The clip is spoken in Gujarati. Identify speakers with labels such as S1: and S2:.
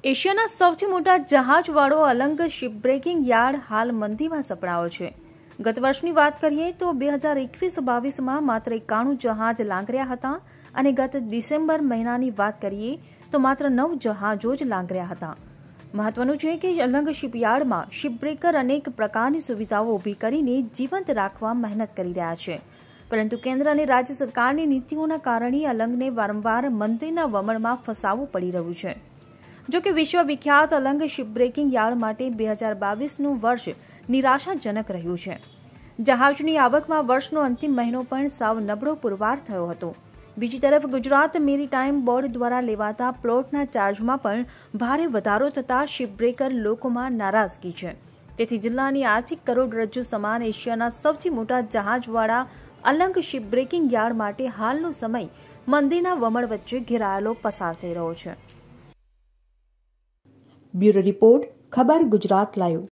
S1: એશિયાના સૌથી મોટા જહાજવાળો અલંગ શિપબ્રેકિંગ યાર્ડ હાલ મંદીમાં સપડાયો છે। ગત વર્ષની વાત કરીએ તો 2021-22માં માત્ર 91 જહાજ લાંગર્યા હતા અને ગત ડિસેમ્બર મહિનાની વાત કરીએ તો માત્ર 9 જહાજો જ લાંગર્યા હતા। મહત્વનું છે કે અલંગ શિપયાર્ડમાં શિપબ્રેકર અનેક પ્રકારની સુવિધાઓ ઊભી કરીને જીવંત રાખવા મહેનત કરી રહ્યા છે, પરંતુ કેન્દ્ર અને રાજ્ય સરકારની નીતિઓના કારણે અલંગને વારંવાર મંદીના વમળમાં ફસાવવું પડી રહ્યું છે। જો કે વિશ્વવિખ્યાત અલંગ શિપબ્રેકિંગ યાર્ડ માટે 2022નું વર્ષ નિરાશાજનક રહ્યું છે। જહાજની આવકમાં વર્ષનો અંતિમ મહિનો પણ સાવ નબળો પુરવાર થયો હતો। બીજી તરફ ગુજરાત મેરીટાઈમ બોર્ડ દ્વારા લેવાતા પ્લોટના ચાર્જમાં પણ ભારે વધારો થતાં શિપબ્રેકર લોકોમાં નારાજગી છે। તેથી જિલ્લાની આર્થિક કરોડરજ્જુ સમાન એશિયાના સૌથી મોટા જહાજવાળા અલંગ શિપબ્રેકિંગ યાર્ડ માટે હાલનો સમય મંદીના વમળ વચ્ચે ઘેરાયેલો પસાર થઈ રહ્યો છે। બ્યુરો રિપોર્ટ, ખબર ગુજરાત લાઈવ।